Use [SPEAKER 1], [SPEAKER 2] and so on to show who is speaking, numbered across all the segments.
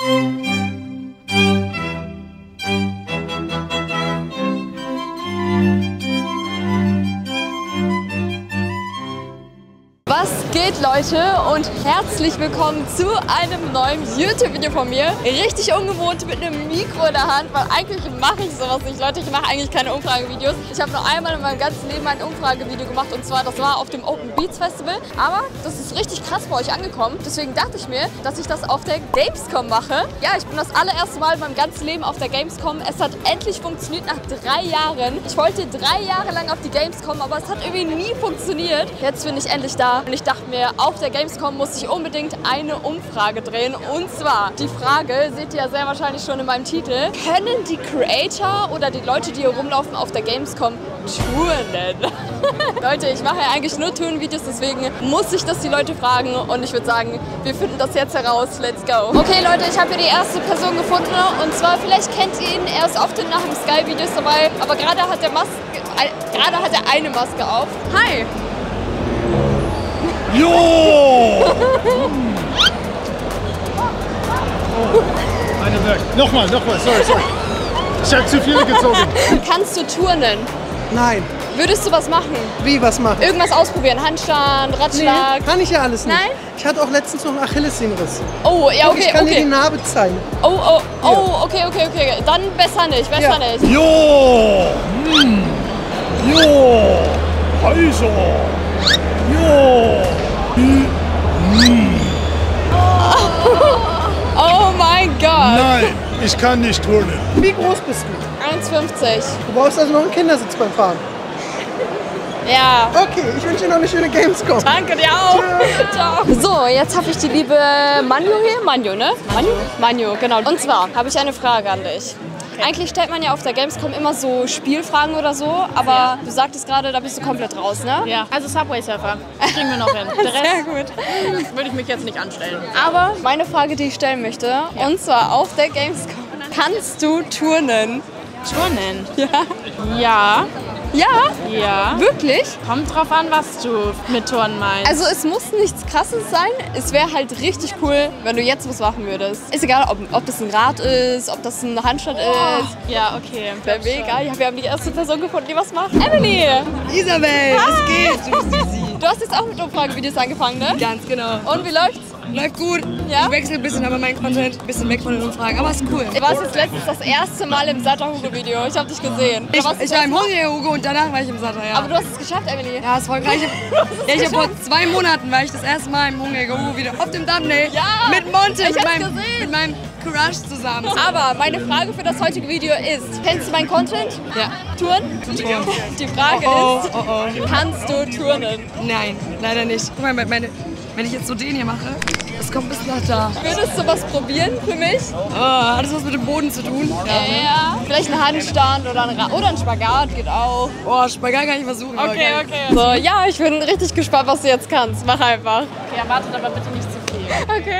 [SPEAKER 1] Was geht, Leute, und herzlich willkommen zu einem neuen YouTube-Video von mir. Richtig ungewohnt mit einem Mikro in der Hand, weil eigentlich mache ich sowas nicht, Leute. Ich mache eigentlich keine Umfragevideos. Ich habe nur einmal in meinem ganzen Leben ein Umfragevideo gemacht, und zwar, das war auf dem Open Beats Festival. Aber das ist richtig krass bei euch angekommen. Deswegen dachte ich mir, dass ich das auf der Gamescom mache. Ja, ich bin das allererste Mal in meinem ganzen Leben auf der Gamescom. Es hat endlich funktioniert nach 3 Jahren. Ich wollte 3 Jahre lang auf die Gamescom, aber es hat irgendwie nie funktioniert. Jetzt bin ich endlich da. Und ich dachte mir, auf der Gamescom muss ich unbedingt eine Umfrage drehen. Und zwar, die Frage, seht ihr ja sehr wahrscheinlich schon in meinem Titel, können die Creator oder die Leute, die hier rumlaufen auf der Gamescom, turnen? Leute, ich mache ja eigentlich nur Turnvideos, deswegen muss ich das die Leute fragen. Und ich würde sagen, wir finden das jetzt heraus. Let's go. Okay, Leute, ich habe hier die erste Person gefunden. Und zwar, vielleicht kennt ihr ihn, er ist oft nach dem Sky-Videos dabei. Aber gerade hat er eine Maske auf. Hi!
[SPEAKER 2] Jo! Oh, eine weg. Nochmal, sorry. Ich habe zu viele gezogen.
[SPEAKER 1] Kannst du turnen?
[SPEAKER 3] Nein.
[SPEAKER 1] Würdest du was machen?
[SPEAKER 3] Wie, was machen?
[SPEAKER 1] Irgendwas ausprobieren? Handstand, Ratschlag?
[SPEAKER 3] Nee, kann ich ja alles nicht.
[SPEAKER 1] Nein?
[SPEAKER 3] Ich hatte auch letztens noch einen Achillessehnenriss.
[SPEAKER 1] Oh, ja, okay,
[SPEAKER 3] Ich kann dir die Narbe zeigen.
[SPEAKER 1] Oh, okay. Dann besser nicht, nicht.
[SPEAKER 2] Jo! Jo! Also! Jo!
[SPEAKER 1] Oh mein Gott.
[SPEAKER 2] Nein, ich kann nicht turnen.
[SPEAKER 3] Wie groß bist du?
[SPEAKER 1] 1,50.
[SPEAKER 3] Du brauchst also noch einen Kindersitz beim Fahren.
[SPEAKER 1] Ja.
[SPEAKER 3] Okay, ich wünsche dir noch eine schöne Gamescom.
[SPEAKER 1] Danke dir auch. Ciao. So, jetzt habe ich die liebe Manju hier. Manju, ne? Manju, genau. Und zwar habe ich eine Frage an dich. Okay. Eigentlich stellt man ja auf der Gamescom immer so Spielfragen oder so, aber ja. Du sagtest gerade, da bist du komplett raus, ne?
[SPEAKER 4] Ja, also Subway Surfer. Das kriegen wir noch hin. Der Rest
[SPEAKER 1] sehr gut.
[SPEAKER 4] Würde ich mich jetzt nicht anstellen.
[SPEAKER 1] Aber meine Frage, die ich stellen möchte, ja. Und zwar auf der Gamescom, kannst du turnen?
[SPEAKER 4] Turnen?
[SPEAKER 1] Ja.
[SPEAKER 4] Ja.
[SPEAKER 1] Ja?
[SPEAKER 4] Ja.
[SPEAKER 1] Wirklich?
[SPEAKER 4] Kommt drauf an, was du mit Turnen meinst.
[SPEAKER 1] Also es muss nichts Krasses sein. Es wäre halt richtig cool, wenn du jetzt was machen würdest. Ist egal, ob das ein Rad ist, ob das ein Handstand ist.
[SPEAKER 4] Ja, okay.
[SPEAKER 1] Wäre mega. Ja, wir haben die erste Person gefunden, die was macht. Emily!
[SPEAKER 5] Isabel, was geht? Du bist Susi.
[SPEAKER 1] Du hast jetzt auch mit Umfragevideos angefangen, ne?
[SPEAKER 5] Ganz genau.
[SPEAKER 1] Und wie läuft's?
[SPEAKER 5] Läuft gut.
[SPEAKER 1] Ja?
[SPEAKER 5] Ich wechsle ein bisschen, aber mein Content ein bisschen weg von den Umfragen. Aber ist cool.
[SPEAKER 1] Du warst jetzt letztens das erste Mal im Satter-Hugo-Video. Ich habe dich gesehen.
[SPEAKER 5] Ich war im Hunger-Hugo und danach war ich im Satter, ja.
[SPEAKER 1] Aber du hast es geschafft, Emily.
[SPEAKER 5] Ja, ist voll geil. Ich hab vor 2 Monaten war ich das erste Mal im Hunger-Hugo wieder auf dem Thumbnail.
[SPEAKER 1] Ja,
[SPEAKER 5] mit Monte,
[SPEAKER 1] ich hab's
[SPEAKER 5] mit meinem Crush zusammen.
[SPEAKER 1] Aber meine Frage für das heutige Video ist, kennst du meinen Content?
[SPEAKER 5] Ja.
[SPEAKER 1] Touren? Die Frage ist, kannst du turnen?
[SPEAKER 5] Nein, leider nicht. Guck mal, wenn ich jetzt so den hier mache, das kommt bis nach da.
[SPEAKER 1] Würdest du was probieren für mich?
[SPEAKER 5] Oh, hat das was mit dem Boden zu tun?
[SPEAKER 1] Ja. Vielleicht ein Handstand oder ein Spagat geht auch.
[SPEAKER 5] Oh, Spagat kann ich versuchen.
[SPEAKER 1] Okay. So, ja, ich bin richtig gespannt, was du jetzt kannst. Mach einfach.
[SPEAKER 4] Okay, erwartet aber bitte nicht zu viel.
[SPEAKER 1] Okay.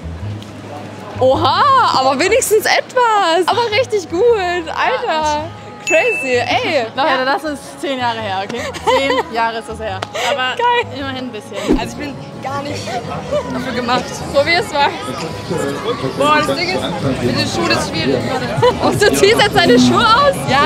[SPEAKER 1] Oha, aber wenigstens etwas. Aber richtig gut, Alter. Crazy, ey.
[SPEAKER 4] Leute, das ist 10 Jahre her, okay? 10 Jahre ist das her. Aber
[SPEAKER 1] geil.
[SPEAKER 4] Immerhin ein bisschen.
[SPEAKER 5] Also ich bin gar nicht dafür gemacht.
[SPEAKER 1] Probier's mal.
[SPEAKER 5] Boah, das Ding ist, mit den Schuhen ist schwierig.
[SPEAKER 1] Und du ziehst jetzt deine Schuhe aus?
[SPEAKER 5] Ja.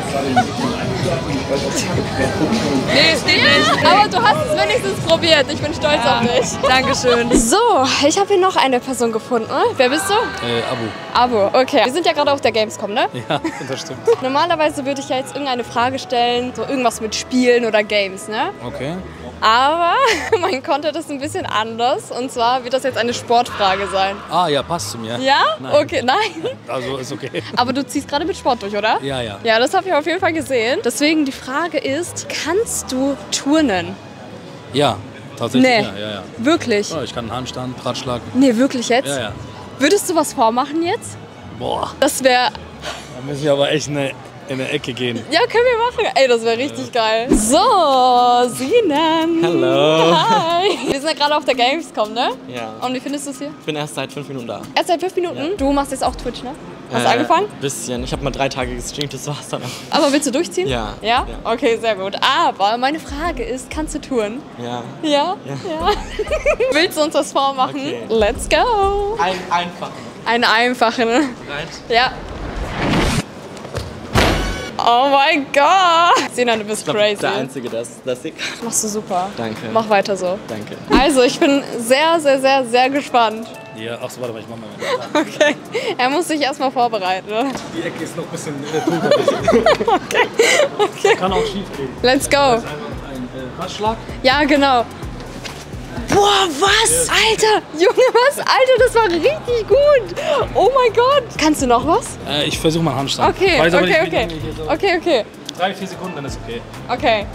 [SPEAKER 5] Nee, es geht nicht.
[SPEAKER 1] Aber du hast es wenigstens probiert. Ich bin stolz auf dich.
[SPEAKER 5] Dankeschön.
[SPEAKER 1] So, ich habe hier noch eine Person gefunden. Wer bist du? Abo, okay. Wir sind ja gerade auf der Gamescom, ne?
[SPEAKER 6] Ja, das stimmt.
[SPEAKER 1] Normalerweise würde ich ja jetzt irgendeine Frage stellen, so irgendwas mit Spielen oder Games, ne?
[SPEAKER 6] Okay.
[SPEAKER 1] Aber mein Content ist ein bisschen anders. Und zwar wird das jetzt eine Sportfrage sein.
[SPEAKER 6] Ah ja, passt zu mir.
[SPEAKER 1] Ja?
[SPEAKER 6] Nein.
[SPEAKER 1] Okay, nein.
[SPEAKER 6] Also ist okay.
[SPEAKER 1] Aber du ziehst gerade mit Sport durch, oder?
[SPEAKER 6] Ja, ja.
[SPEAKER 1] Ja, das habe ich auf jeden Fall gesehen. Deswegen die Frage ist, kannst du turnen?
[SPEAKER 6] Ja, tatsächlich.
[SPEAKER 1] Nee.
[SPEAKER 6] Ja.
[SPEAKER 1] Wirklich?
[SPEAKER 6] Ja, ich kann Handstand, Ratschlag.
[SPEAKER 1] Nee, wirklich jetzt?
[SPEAKER 6] Ja.
[SPEAKER 1] Würdest du was vormachen jetzt?
[SPEAKER 6] Boah,
[SPEAKER 1] Das wäre...
[SPEAKER 6] da muss ich aber echt in eine Ecke gehen.
[SPEAKER 1] Ja, können wir machen. Ey, das wäre richtig geil. So, Sinan.
[SPEAKER 7] Hallo.
[SPEAKER 1] Hi. Wir sind ja gerade auf der Gamescom, ne?
[SPEAKER 7] Ja.
[SPEAKER 1] Und wie findest du es hier?
[SPEAKER 7] Ich bin erst seit 5 Minuten da.
[SPEAKER 1] Erst seit 5 Minuten?
[SPEAKER 7] Ja.
[SPEAKER 1] Du machst jetzt auch Twitch, ne? Hast du angefangen?
[SPEAKER 7] Bisschen. Ich habe mal 3 Tage gestreamt, das war's dann auch.
[SPEAKER 1] Aber willst du durchziehen?
[SPEAKER 7] Ja.
[SPEAKER 1] Ja?
[SPEAKER 7] Ja.
[SPEAKER 1] Okay, sehr gut. Aber meine Frage ist, kannst du touren?
[SPEAKER 7] Ja.
[SPEAKER 1] Ja? Ja. Willst du uns das vormachen?
[SPEAKER 7] Okay.
[SPEAKER 1] Let's go.
[SPEAKER 7] Einfach.
[SPEAKER 1] Einen einfachen.
[SPEAKER 7] Rein.
[SPEAKER 1] Ja. Oh mein Gott. Sinan, du bist crazy.
[SPEAKER 7] Der Einzige, das ich.
[SPEAKER 1] Machst du super.
[SPEAKER 7] Danke.
[SPEAKER 1] Mach weiter so.
[SPEAKER 7] Danke.
[SPEAKER 1] Also, ich bin sehr, sehr, sehr, sehr gespannt.
[SPEAKER 6] Ja, ach so, warte mal, ich mach mal.
[SPEAKER 1] Okay. Er muss sich erstmal vorbereiten. Oder?
[SPEAKER 6] Die Ecke ist noch ein bisschen
[SPEAKER 1] Okay.
[SPEAKER 6] Kann auch schief gehen.
[SPEAKER 1] Let's go.
[SPEAKER 6] Ein Ratschlag.
[SPEAKER 1] Ja, genau. Boah, was? Alter, Junge, was? Alter, das war richtig gut. Oh mein Gott. Kannst du noch was?
[SPEAKER 6] Ich versuche mal Handstand.
[SPEAKER 1] Okay,
[SPEAKER 6] Weiß aber
[SPEAKER 1] okay,
[SPEAKER 6] nicht, wie
[SPEAKER 1] okay.
[SPEAKER 6] lange ich hier so-
[SPEAKER 1] Okay.
[SPEAKER 6] 3-4 Sekunden, dann ist okay.
[SPEAKER 1] Okay.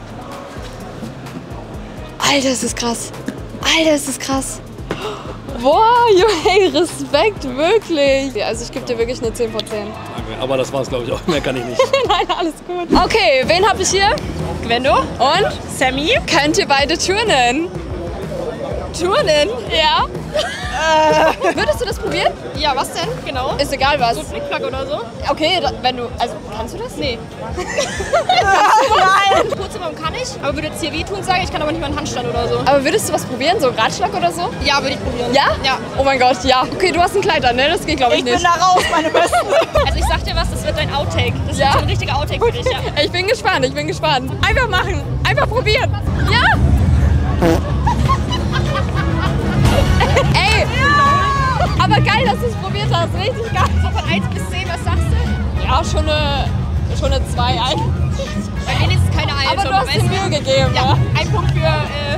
[SPEAKER 1] Alter, ist das krass. Alter, ist das krass. Boah, hey, Respekt, wirklich. Also ich gebe dir wirklich eine 10 von 10.
[SPEAKER 6] Danke. Aber das war's, glaube ich, auch. Mehr kann ich nicht.
[SPEAKER 1] Nein, alles gut. Okay, wen hab ich hier? Gwendo. Und? Sammy. Könnt ihr beide turnen? Turnen? Ja. Würdest du das probieren?
[SPEAKER 8] Ja, was denn? Genau.
[SPEAKER 1] Ist egal was.
[SPEAKER 8] So Flickflack oder so?
[SPEAKER 1] Okay, wenn du, also kannst du das?
[SPEAKER 8] Nee. Nein. Kurzumfang kann ich, aber würde jetzt hier wehtun sagen, ich kann aber nicht mal einen Handstand oder so.
[SPEAKER 1] Aber würdest du was probieren, so Ratschlag oder so?
[SPEAKER 8] Ja, würde ich probieren.
[SPEAKER 1] Ja?
[SPEAKER 8] Ja.
[SPEAKER 1] Oh mein Gott, ja. Okay, du hast ein Kleid an, ne? Das geht glaube ich nicht.
[SPEAKER 8] Ich bin da raus, meine Beste. Also ich sag dir was, das wird dein Outtake. Das
[SPEAKER 1] Ja?
[SPEAKER 8] wird so ein richtiger Outtake für dich, ja.
[SPEAKER 1] Ich bin gespannt, Einfach machen, einfach probieren. Ja? Ey, aber geil, dass du es probiert hast. Richtig geil.
[SPEAKER 8] So von 1 bis 10, was sagst du?
[SPEAKER 1] Ja, schon eine 2 eigentlich.
[SPEAKER 8] Bei mir ist es keine Eile.
[SPEAKER 1] Aber du hast dir Mühe gegeben,
[SPEAKER 8] Ja,
[SPEAKER 1] ja?
[SPEAKER 8] ein Punkt für